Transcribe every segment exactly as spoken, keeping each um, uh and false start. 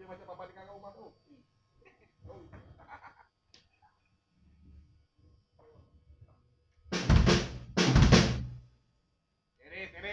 macam papa di kakak rumah tu. Sini, sini.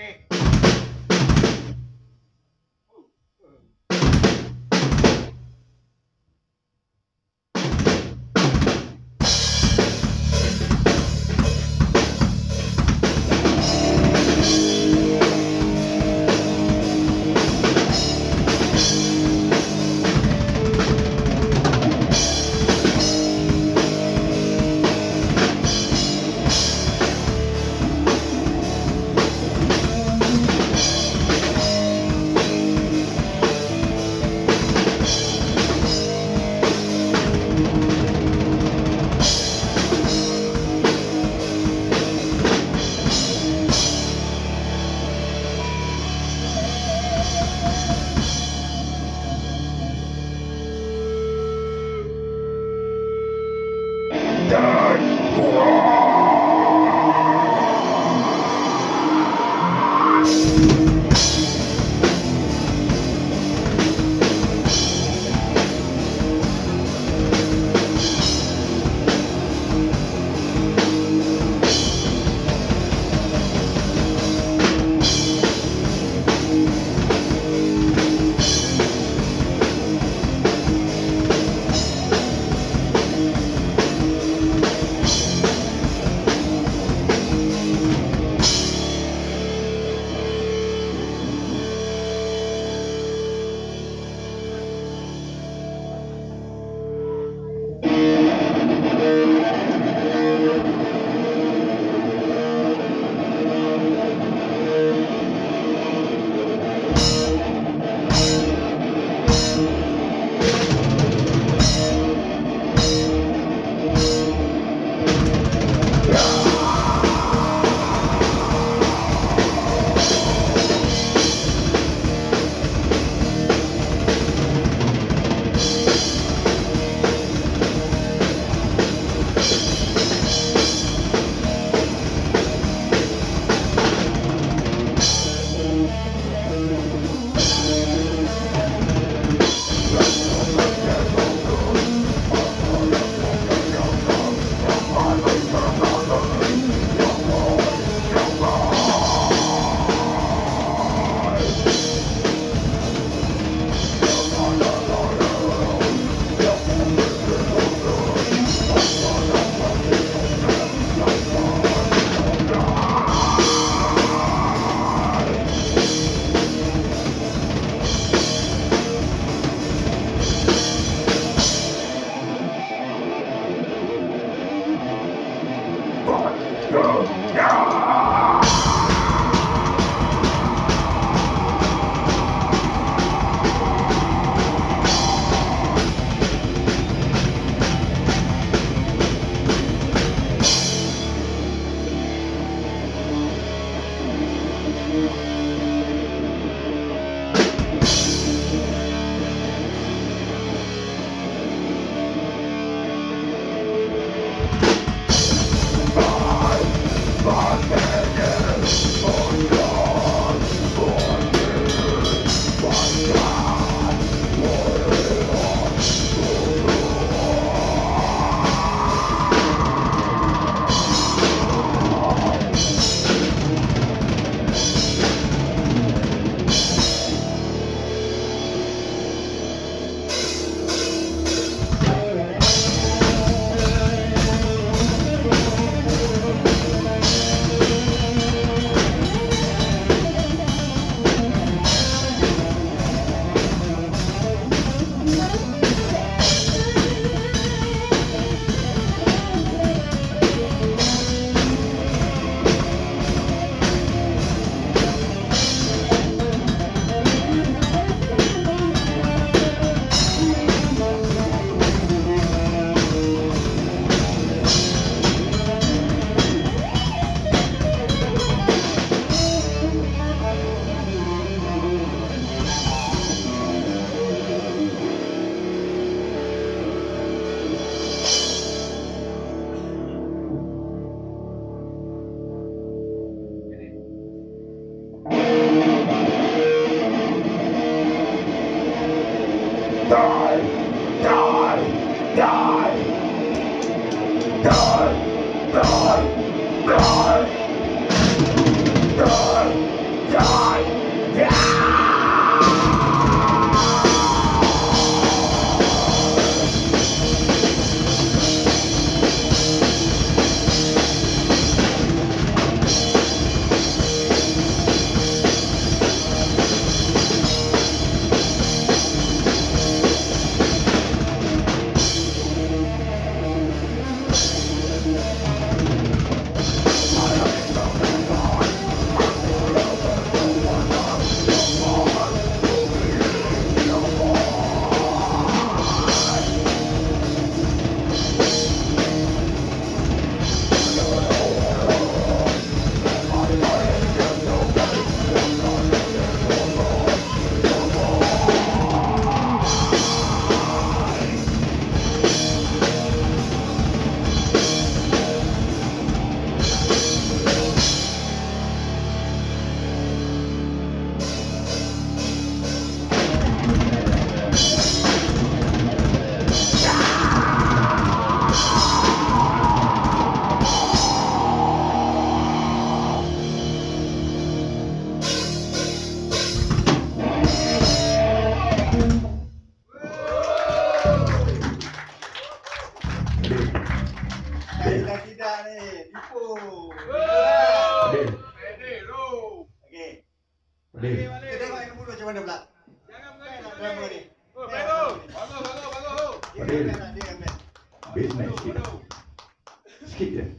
Tidak ni, tipu. Adil. Adil tu. Okey. Adil. Kita tengok yang mulut macam mana pula. Jangan Kan mengaji drama ni. Oh, bagus. Bagus, bagus, bagus. Dia Adil. kan dia kan. Bass naik sikit. Sikit je.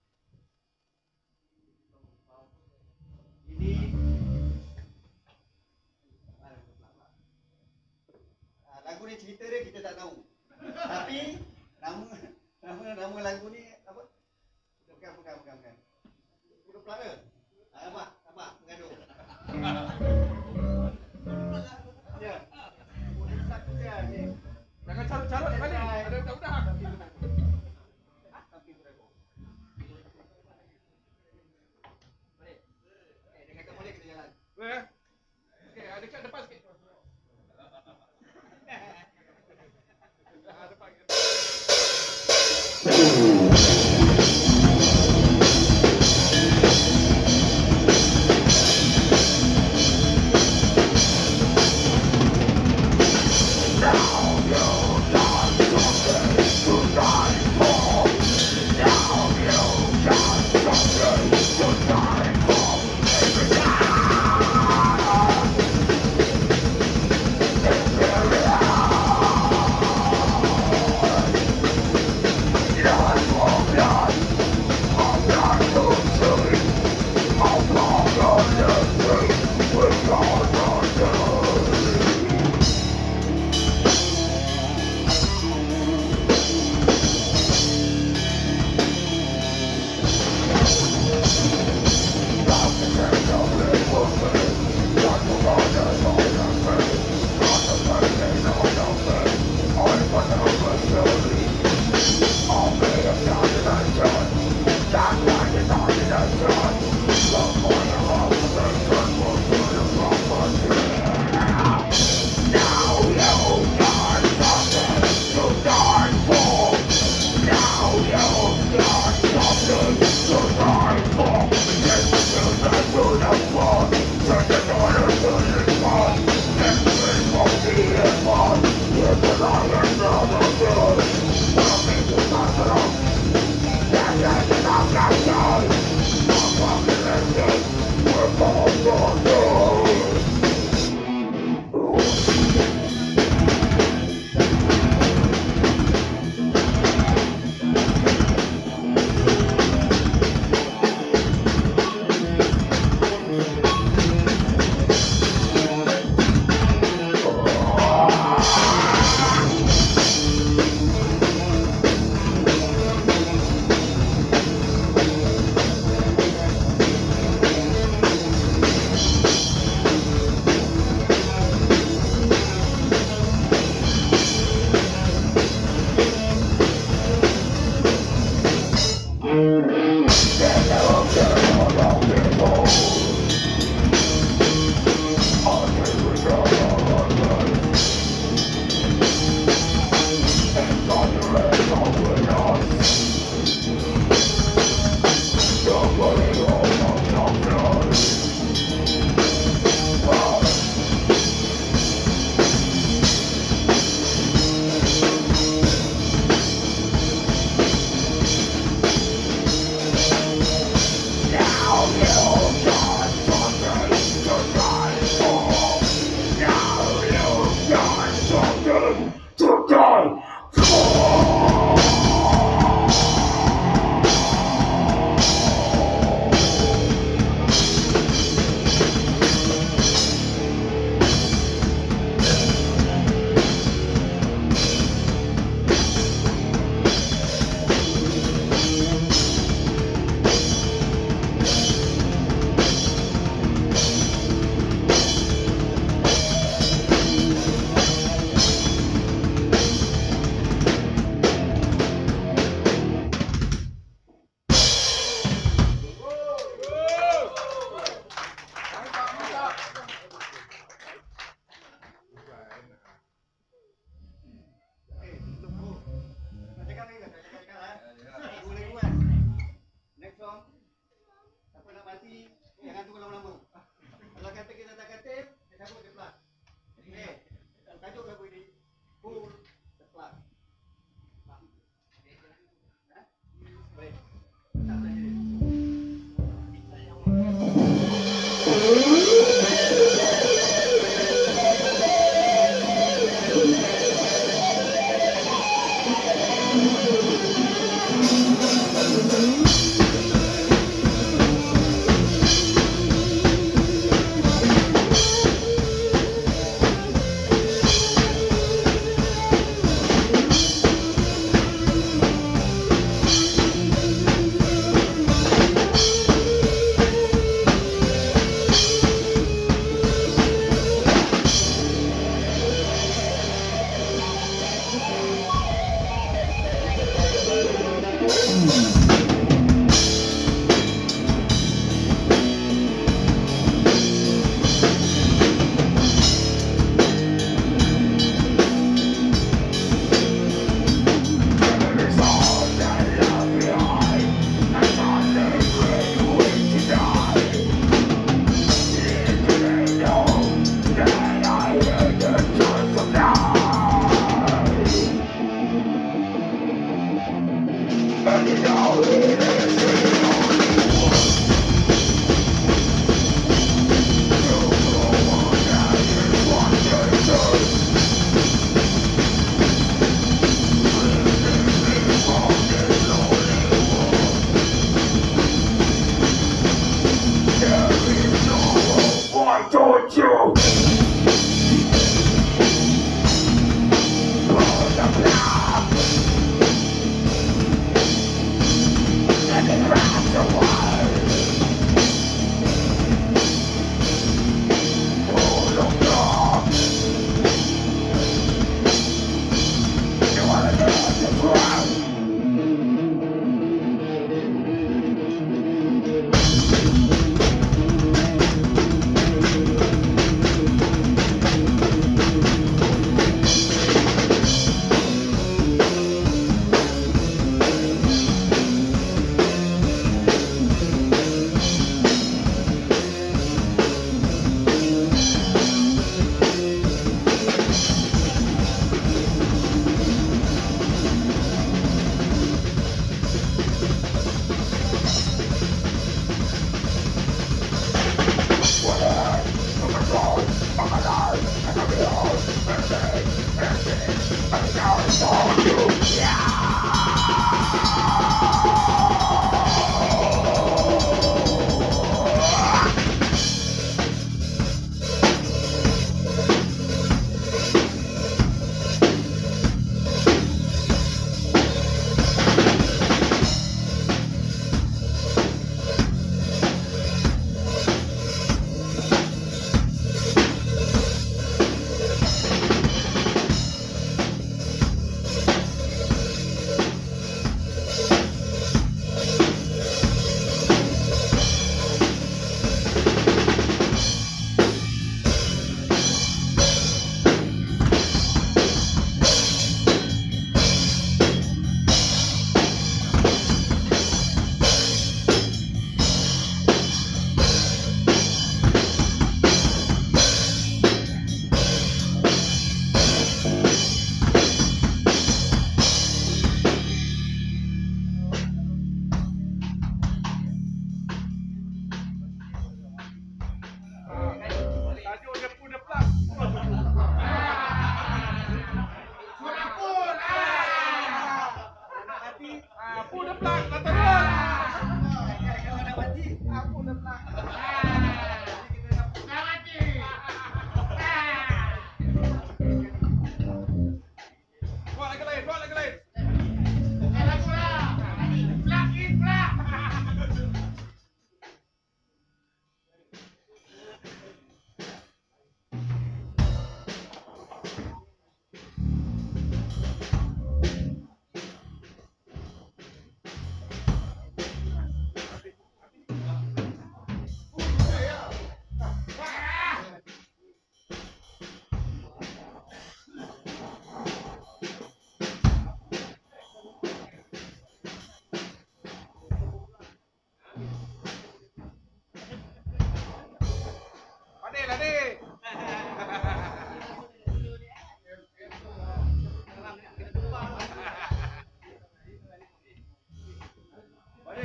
Ini ah, lagu ni cerita dia kita tak tahu. Tapi nama nama nama lagu ni apa? Bukan bukan bukan bukan. Budak Pelaka. Ah, apa? Apa? Mengaduh. Ya. Budak Pelaka dia ni. Jangan carut-carut balik. Ada budak-budak. Tapi berapa? Boleh. Eh, dia kata boleh kita jalan. Eh. Okey, ada dekat depan sikit. Ah, depan. Yeah.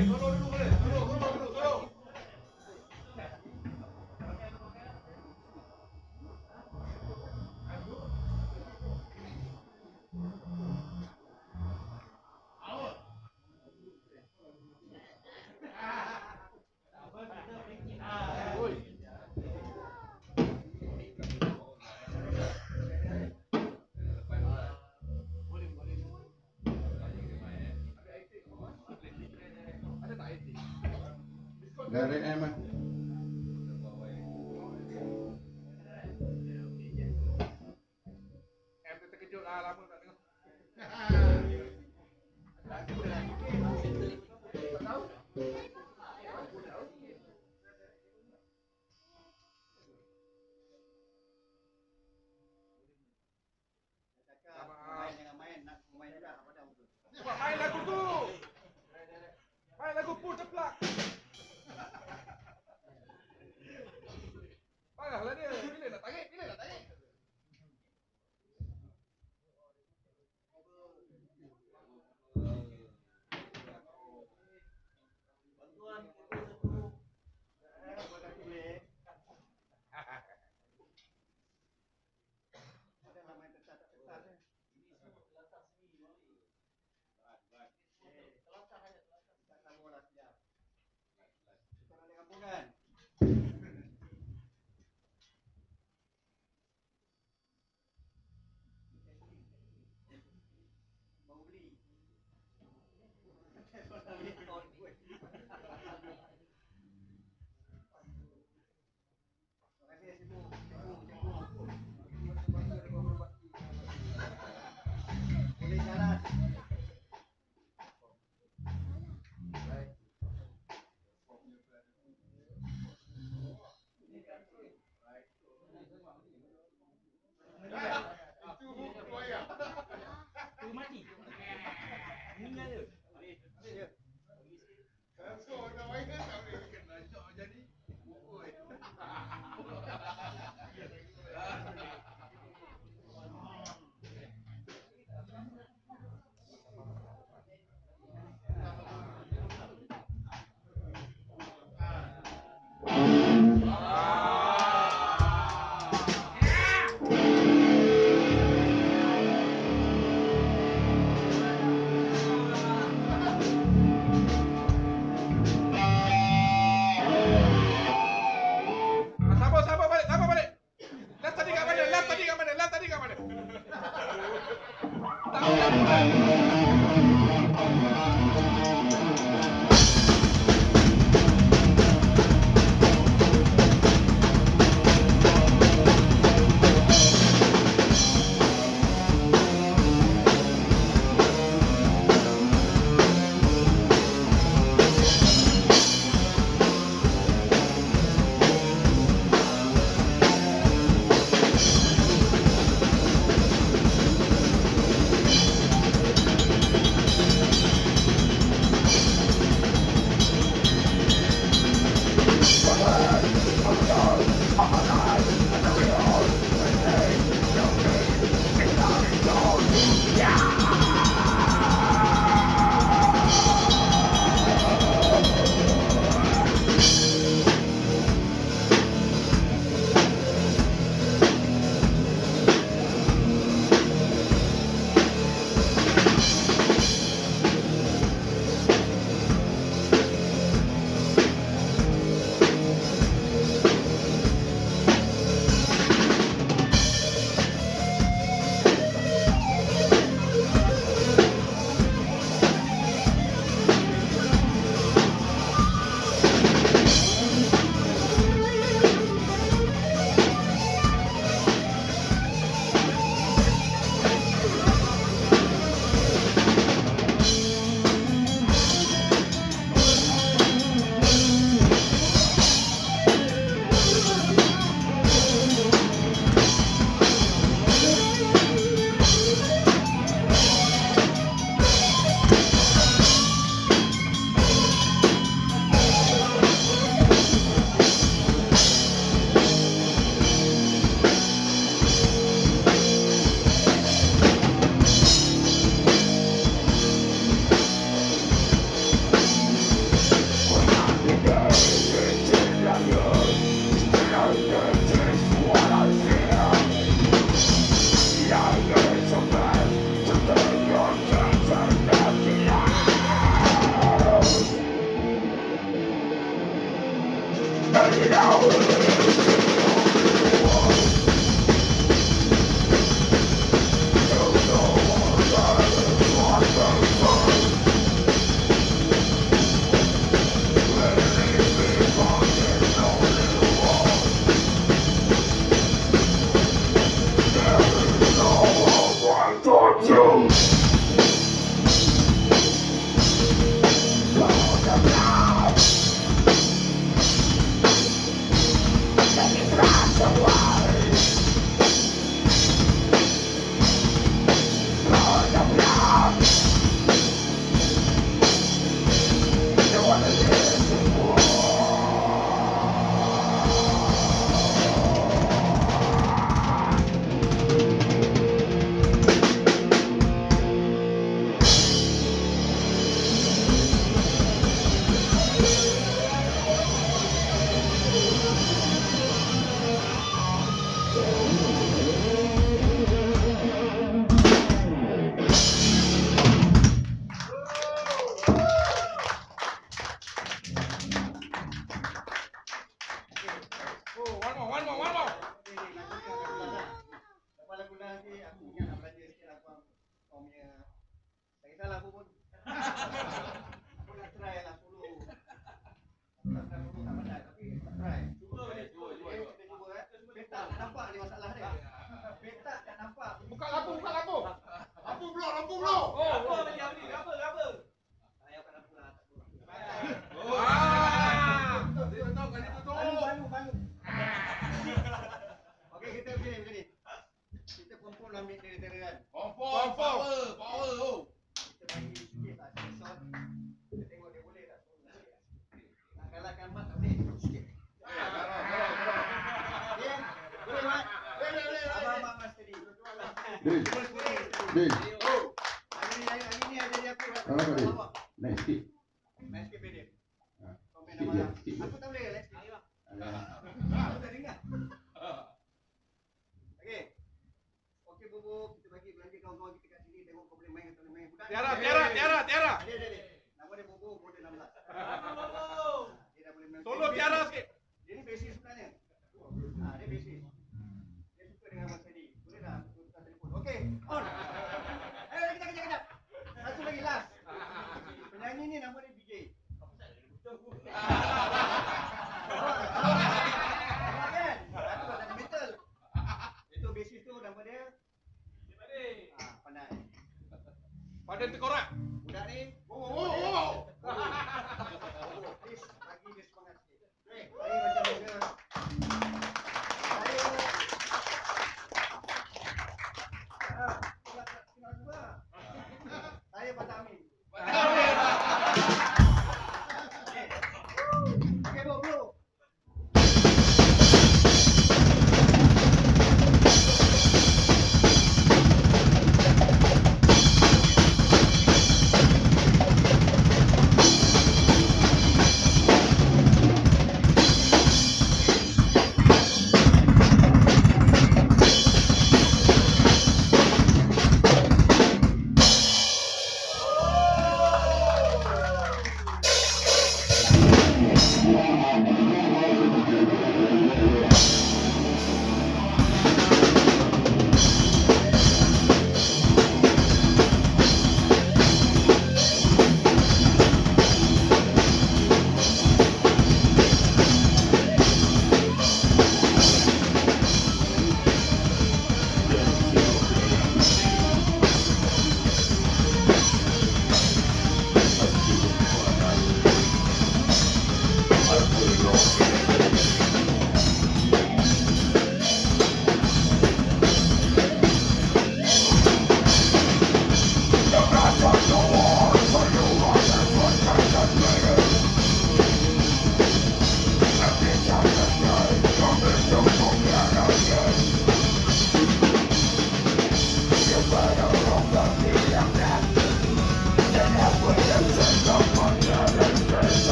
solo dulu boleh. Solo, solo dulu, solo. Oi. Ada tak I T? Direct M ah. M tu terkejut lah, lama tak tengok. Tak tahu? Aku tahu. Cakap main jangan main, nak main juga apa dah betul. Cepat main lagu tu. Main lagu Pull the Plug. Parahlah dia. Bila nak tarik? Bila nak tarik? Bantuan kita satu. Eh, buat aku boleh. Ada lah main tetat-tetat ni. Eh, telatah aja, telatah. Tak tahu lah siap. Kita nak kampung kan? Mau beli. Boleh jalan. Itu buaya. Tu mati. Meninggal dia. So, nak main kan tak boleh kena jok jadi. Oi. Sabar, sabar balik, sabar balik. Left tadi kat mana? Left tadi kat mana? Left tadi kat mana? Tak boleh. mak, mak, mak, steady. Bil. Bil. Oh, hari ni, hari ni ada dia aku. Apa dia? Naik sikit. Naik sikit bedek. Ha. Kau main Sikit nama. je, sikit je. Aku tak boleh, naik sikit. Alah. Aku tak dengar. Okey. Okey, Bobo, kita bagi belanja kawan-kawan kita kat sini, tengok kau boleh main atau tak main. Budak ni- Tiara, Tiara, Tiara, Tiara. Dia, dia, dia. Nama dia Bobo, umur dia enam belas. Dia dah boleh main. Tolong Dia- Tiara sikit. Dia ni basic sebenarnya. Ha, dia basic. Dia suka dengan Abang Sadi. Boleh tak? Aku tukar telefon. Okey, on. Eh, kejap, kejap, kejap. Satu lagi last. Penyanyi ni nama dia B J. Awak kan? Aku tak ada metal. Itu basis tu nama dia. Ha, pandai. Badan terkorak. Budak ni. Oh, oh, oh. Oh, please bagi dia semangat sikit. Baik, saya macam biasa. Saya Ah, tengok tengok juga. Saya Patah Amin. Okey. Okey, bro, bro.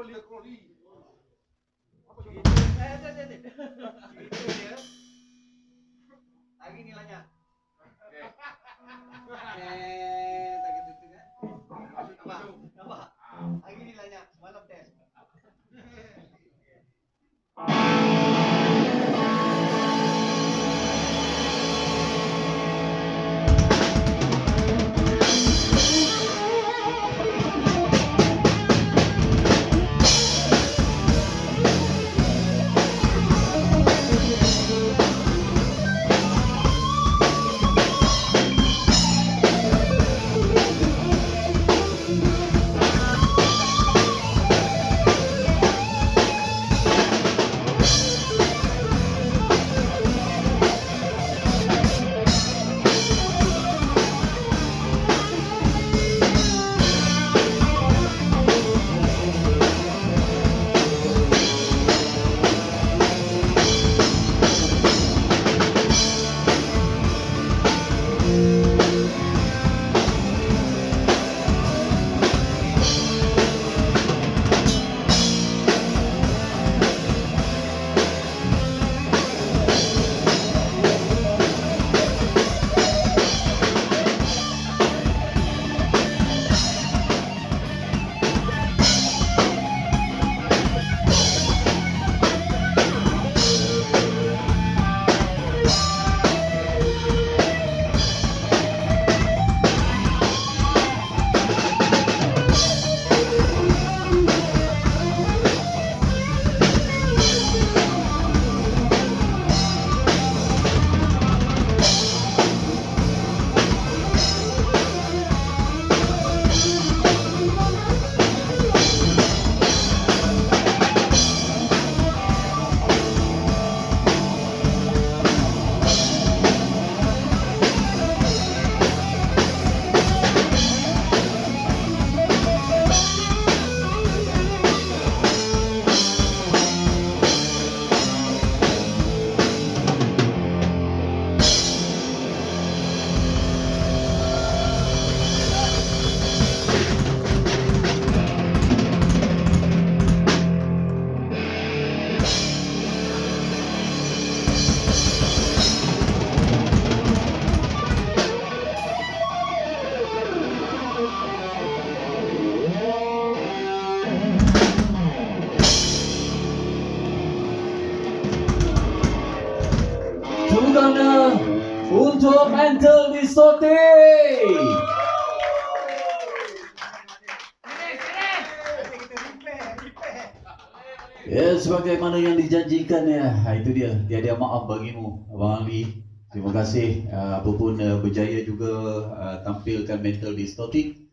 Crowley, Crowley. Apa tu? Eh, ada, ada, ada. Cerita dia. Hari ni lanyak. Okey. Eh, tak kata tu kan. Masuk Nampak? masuk. Nampak? Hari ni lanyak. Semalam test. Tepuk untuk Mental Distorting. Nanti kita repair, repair. Ya, sebagaimana yang dijanjikan ya, itu dia. Tiada maaf bagimu, Abang Ali. Terima kasih. Uh, apapun uh, berjaya juga uh, tampilkan Mental Distorting.